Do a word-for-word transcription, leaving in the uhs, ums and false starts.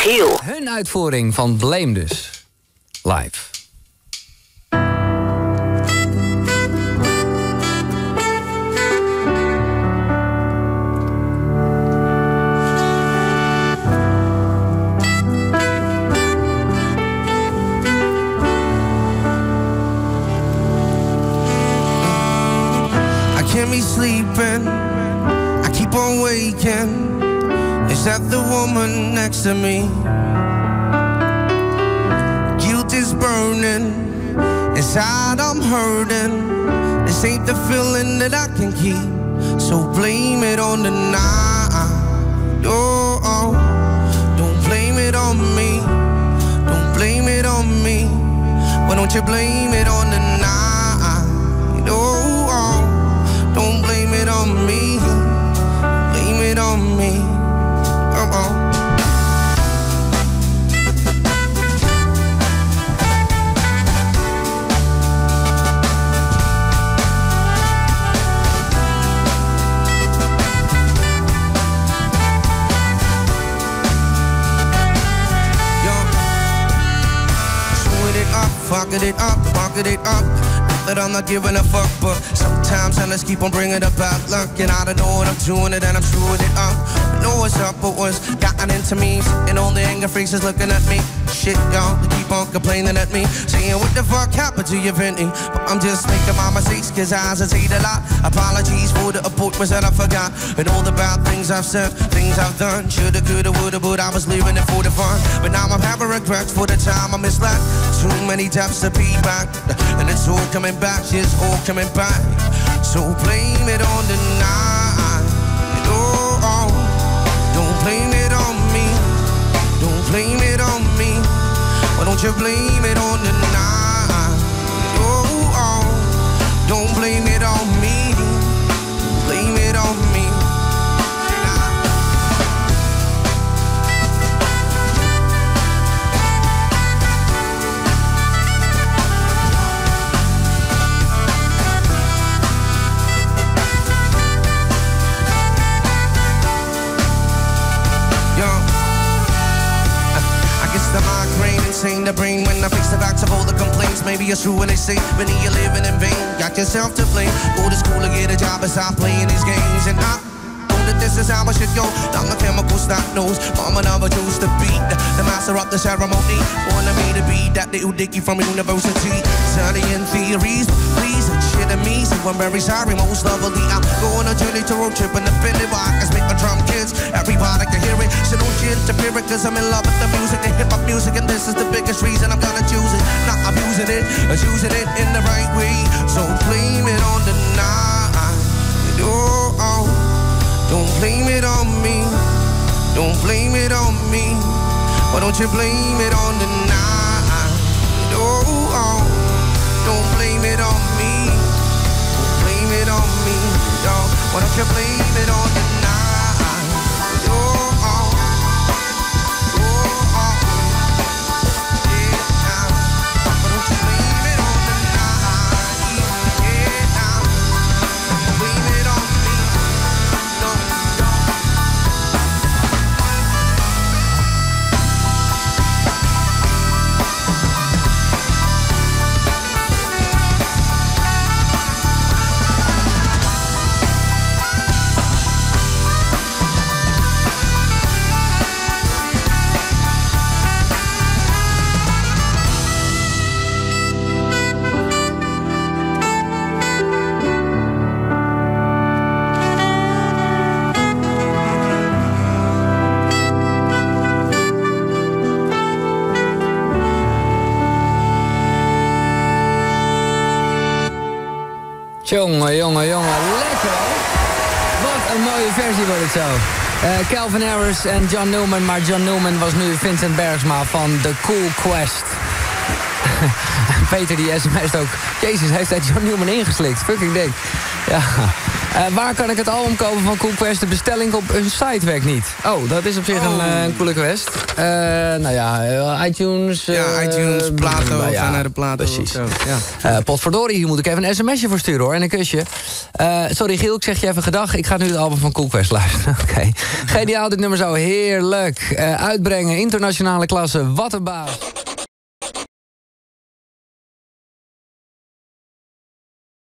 Michiel. Hun uitvoering van Blame dus. Live. Can't be sleeping, I keep on waking. Is that the woman next to me? Guilt is burning, inside I'm hurting. This ain't the feeling that I can keep, so blame it on the night. Oh, oh, don't blame it on me, don't blame it on me. Why don't you blame it on the night? Oh, oh, don't blame it on me, blame it on me. Come on. Pocket it up, pocket it up. Not that I'm not giving a fuck, but sometimes I just keep on bringing up bad luck. And I don't know what I'm doing it, and I'm screwing it up. I know what's up, but what's gotten into me? And all the anger faces looking at me. Shit, y'all, they keep on complaining at me, saying what the fuck happened to your Vinny? But I'm just making my mistakes, cause I hesitate a lot. Apologies for the appointments that I forgot, and all the bad things I've said, things I've done. Shoulda, coulda, woulda, but I was living it for the fun. But now I'm having regrets for the time I misled. Too many depths to be back, and it's all coming back, it's all coming back. So blame it on the night. Oh, oh, don't blame it on me, don't blame it on me. Why don't you blame it on the night? Oh, oh, don't blame it on me, blame it on me. The brain when I face the facts of all the complaints. Maybe it's true when they say, Benny, you're living in vain. Got yourself to blame. Go to school and get a job and stop playing these games. And I know that this is how I should go. I'm the chemical stock nose. Mama never chose to beat the, the master of the ceremony. Wanted me to be that little dickie from university. Studying theories, please shit at me. So I'm very sorry, most lovely. I'm going on a journey to road trip in the Philly where I can speak my drum kids. Everybody can hear it. So don't you interfere it, cause I'm in love with the music, the hip hop music, and this is the biggest reason I'm gonna choose it. Not abusing it, choosing it in the right way. So blame it on the night. Oh, oh, don't blame it on me, don't blame it on me. Why don't you blame it on the night? Oh, oh, don't blame it on me, blame it on me. Dog. Why don't you blame it on the night? Jongen, jongen, jongen, lekker hoor. Wat een mooie versie wordt het zo. Uh, Calvin Harris en John Newman, maar John Newman was nu Vincent Bergsma van The Cool Quest. Peter die sms't ook, Jezus, heeft hij John Newman ingeslikt? Fucking dik. Ja, Uh, waar kan ik het album kopen van Cool Quest? De bestelling op hun site werkt niet. Oh, dat is op zich oh. een, uh, een coole quest. Uh, nou ja, iTunes... Uh, ja, iTunes, Plato, uh, ja, naar de Plato. Precies. Ja. Uh, potverdorie, hier moet ik even een sms'je voor sturen hoor, en een kusje. Uh, sorry Giel, ik zeg je even gedag. Ik ga nu het album van Cool Quest luisteren. Oké. Okay. Geniaal, dit nummer zo heerlijk. Uh, uitbrengen, internationale klasse, wat een baas.